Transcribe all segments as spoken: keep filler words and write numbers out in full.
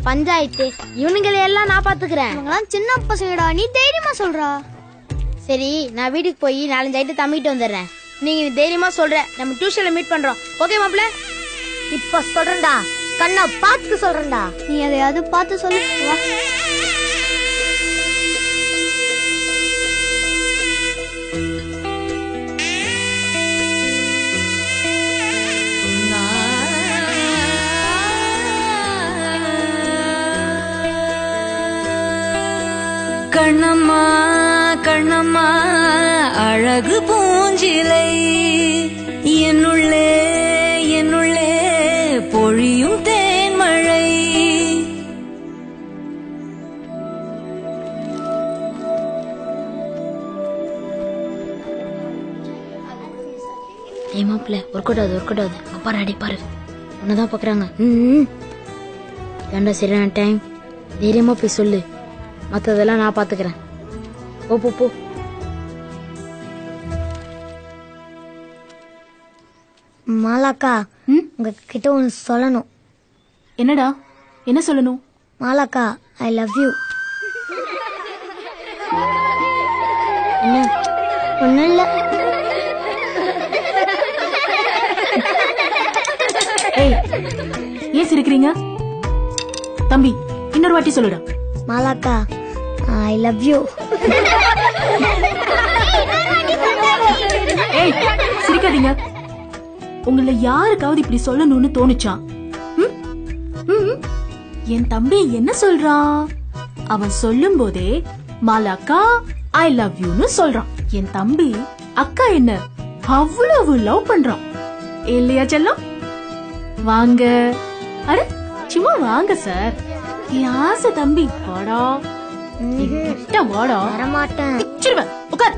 பஞ்சாயத்து இவனுங்களை எல்லாம் நான் பாத்துக்கிறேன். சின்ன பசங்கடா, நீ தைரியமா சொல்றா. சரி, நான் வீட்டுக்கு போய் நாலஞ்சு ஐட்டு தம்பிட்டு வந்துடுறேன். நீங்க தைரியமா சொல்ற, நம்ம டியூஷன்ல மீட் பண்றோம். ஓகே மாப்ள? இப்ப சொல்றேன்டா, கண்ணா பார்த்து சொல்றேன்டா. நீ எதையாவது பார்த்து சொல்லு. வா. கண்ணம்மா கண்ணம்மா அழகு பூஞ்சிலை என்னுள்ளே என்னுள்ளே பொழியும் தேன்மழை. ஏ மாப்பிள்ள, ஒர்க் அவுட் ஆகுது ஒர்க் அவுட் ஆகுது. அப்பா அடி பாரு, உன்னதான் பாக்குறாங்க. ம் ஏண்டா சரியான டைம். தைரியமா போய் சொல்லு, மத்ததெல்லாம் நான் பாத்துக்கிறேன். போ போ போ. மாலாக்கா, உங்ககிட்ட ஒன்னு சொல்லணும். என்னடா? என்ன சொல்லணும்? மாலாக்கா, ஐ லவ் யூ. என்ன? ஒன்னும் இல்ல. ஏய், ஏன் சிரிக்கிறீங்க? தம்பி, இன்னொரு வாட்டி சொல்லுடா. மாலாக்கா, ஐ லவ் யூ. ஏய், சிரிக்காதீங்க. உங்களை யாருக்காவது இப்படி சொல்லணும்னு தோணுச்சா? என் தம்பி என்ன சொல்றான்? அவன் சொல்லும் போதே மாலாக்கா ஐ லவ் யூன்னு சொல்றான். என் தம்பி அக்கா என்ன அவ்வளவு லவ் பண்றான் இல்லையா செல்லம்? வாங்க. அட சும்மா வாங்க சார். என் ஆசை தம்பி, வாடா. கிட்ட வாடா. வரமாட்டேன். பிச்சிருவேன். உட்கார்.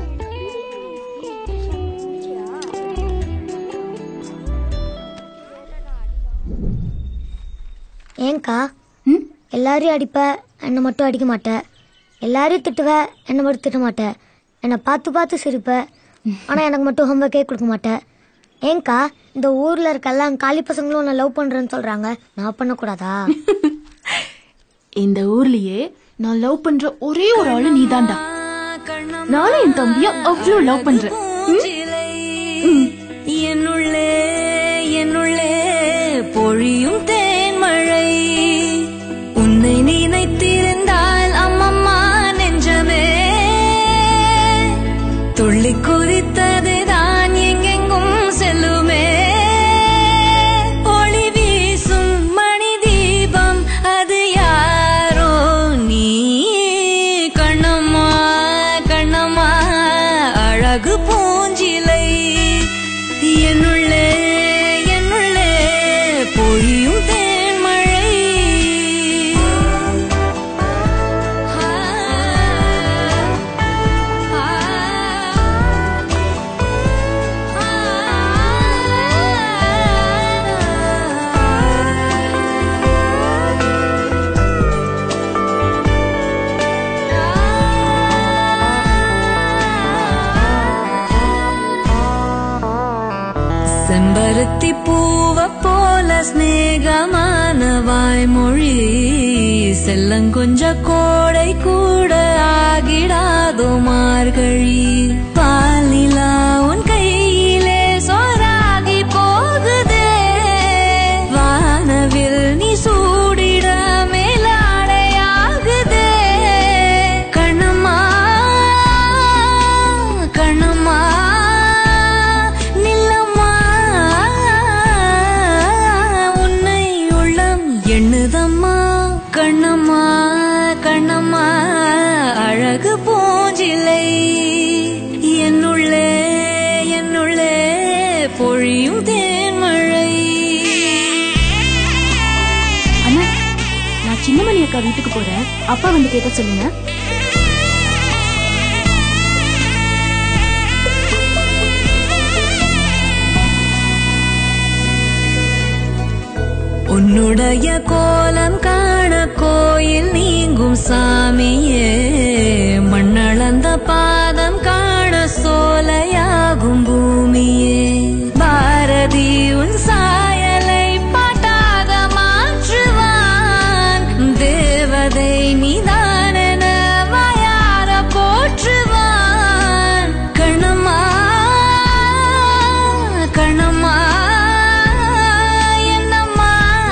ஏங்கா எல்லாரையும் அடிப்ப, என்னை மட்டும் அடிக்க மாட்டேன். எல்லாரையும் திட்டுவ, என்னை மட்டும் திட்ட மாட்டேன். என்னை பார்த்து பார்த்து சிரிப்ப, ஆனா எனக்கு மட்டும் ஹோம்ஒர்க்கே கொடுக்க மாட்டேன். ஏங்கா இந்த ஊர்ல இருக்க எல்லாம் காலி பசங்களும் உன்னை லவ் பண்றேன்னு சொல்றாங்க, நான் பண்ணக்கூடாதா? இந்த ஊர்லயே நான் லவ் பண்ற ஒரே ஒரு ஆளு நீதான்டா. நானும் என் தம்பிய அவ்வளவு லவ் பண்றேன். என்னுள்ளே என்னுள்ளே பொழியும் தேன்மழை. உன்னை நினைத்திருந்தால் அம்மம்மா நெஞ்சமே துள்ளி குதித்ததுதான் எங்கெங்கும் செல்லுமே. ஒளி வீசும் மணி தீபம் அது யாரோ நீ. கண்ணம்மா கண்ணம்மா அழகு பூஞ்சிலை என்னுள்ளே என்னுள்ளே பொழியும் தேன்மழை. செம்பருத்தி பூவ போல ஸ்நேகமான வாய்மொழி செல்லங்கொஞ்ச கோடை கூட ஆகிடாதோ மார்கழி. பாலிலா உன் கையிலே சோறாகி போகுதே, வானவில் நீ சூடிட மேலாடையாகுதே. கண்ணம்மா கண்ணம்மா எண்ணுதம்மா. கண்ணம்மா கண்ணம்மா அழகு பூஞ்சிலை என்னுள்ளே என்னுள்ளே பொழியும் தேன்மழை. அண்ணா, நான் சின்னமணி அக்கா வீட்டுக்கு போறேன். அப்பா வந்து கேட்க சொல்லுங்க. உன்னுடைய கோலம் காண கோயில் நீங்கும் சாமியே, மண்ணளந்த பாதம் காண சோலையாகும் பூமியே. பாரதி உன் சாயலை பாட்டாக மாற்றுவான், கண்ணம்மா என்னம்மா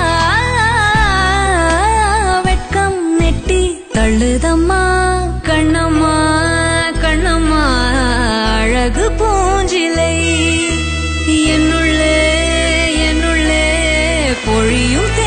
வெட்கம் நெட்டி தள்ளுதம்மா கண்ணம்மா கண்ணம்மா அழகு பூஞ்சிலை என்னுள்ளே என்னுள்ளே பொழியும்